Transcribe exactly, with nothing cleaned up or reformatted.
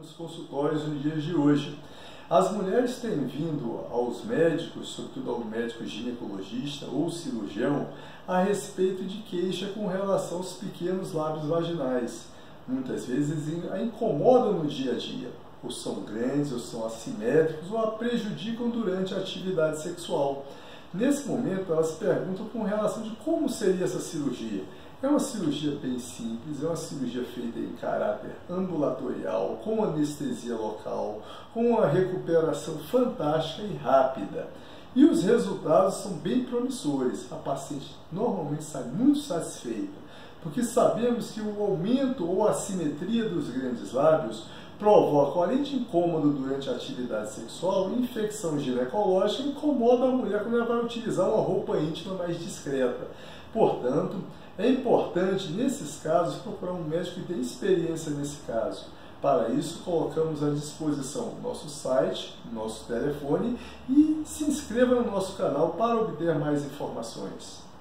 dos consultórios nos dias de hoje. As mulheres têm vindo aos médicos, sobretudo ao médico ginecologista ou cirurgião, a respeito de queixa com relação aos pequenos lábios vaginais. Muitas vezes a incomodam no dia a dia, ou são grandes, ou são assimétricos, ou a prejudicam durante a atividade sexual. Nesse momento, elas perguntam com relação de como seria essa cirurgia. É uma cirurgia bem simples, é uma cirurgia feita em caráter ambulatorial, com anestesia local, com uma recuperação fantástica e rápida. E os resultados são bem promissores. A paciente normalmente sai muito satisfeita, porque sabemos que o aumento ou a assimetria dos grandes lábios provoca, além de incômodo durante a atividade sexual, infecção ginecológica e incomoda a mulher quando ela vai utilizar uma roupa íntima mais discreta. Portanto, é importante, nesses casos, procurar um médico que tenha experiência nesse caso. Para isso, colocamos à disposição o nosso site, nosso telefone e se inscreva no nosso canal para obter mais informações.